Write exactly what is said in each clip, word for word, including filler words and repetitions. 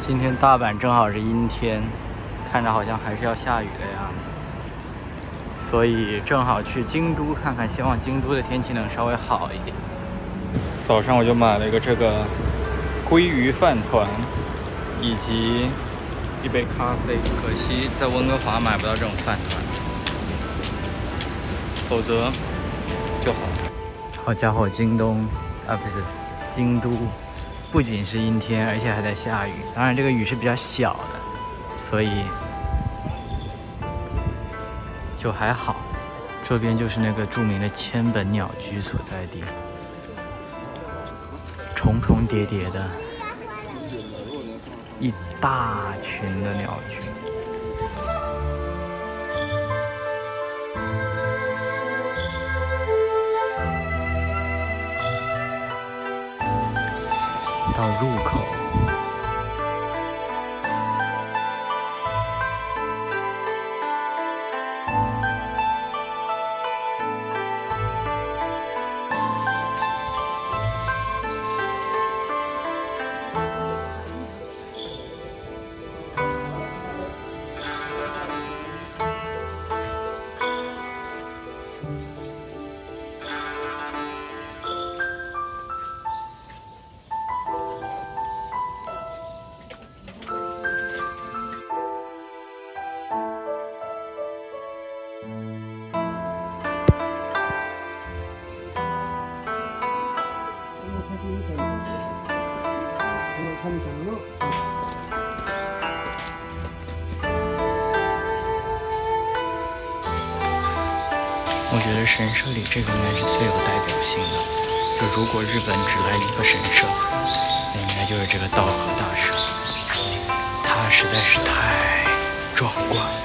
今天大阪正好是阴天，看着好像还是要下雨的样子，所以正好去京都看看，希望京都的天气能稍微好一点。早上我就买了一个这个鲑鱼饭团，以及一杯咖啡。可惜在温哥华买不到这种饭团，否则就好。好家伙，京东啊不是京都。 不仅是阴天，而且还在下雨。当然，这个雨是比较小的，所以就还好。这边就是那个著名的千本鸟居所在地，重重叠叠的一大群的鸟居。 到入口，我觉得神社里这个应该是最有代表性的。就如果日本只来一个神社，那应该就是这个稻荷大社，它实在是太壮观了。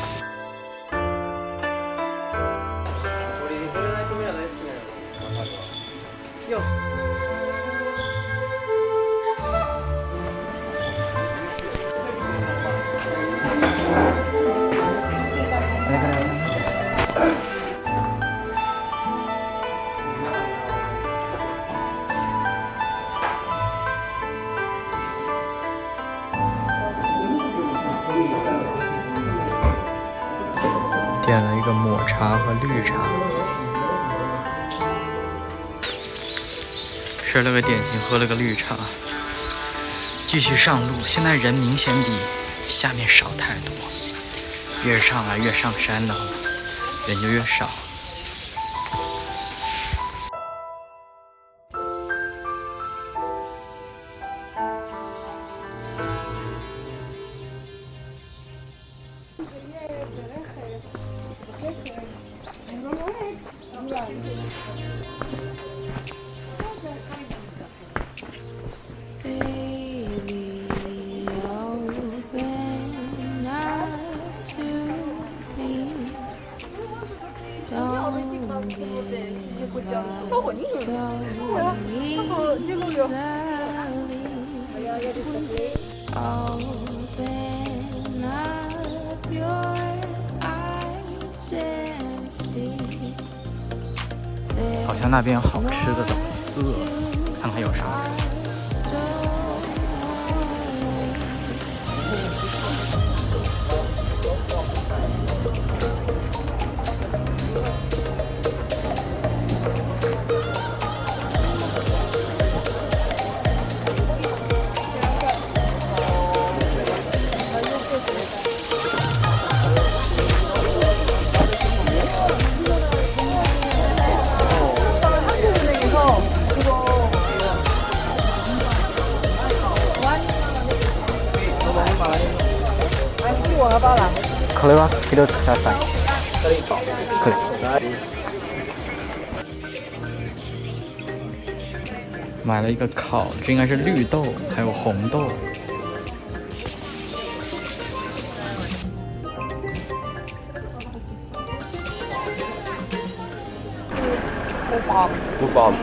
点了一个抹茶和绿茶，吃了个点心，喝了个绿茶，继续上路。现在人明显比下面少太多，越上来越上山的话，人就越少。 好像那边有好吃的东西，饿了，看看有啥。 これは一つください。これ。买了一个烤，这应该是绿豆，还有红豆。不饱，不饱。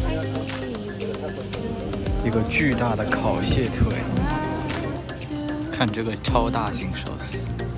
一个巨大的烤蟹腿， 看这个超大型寿司。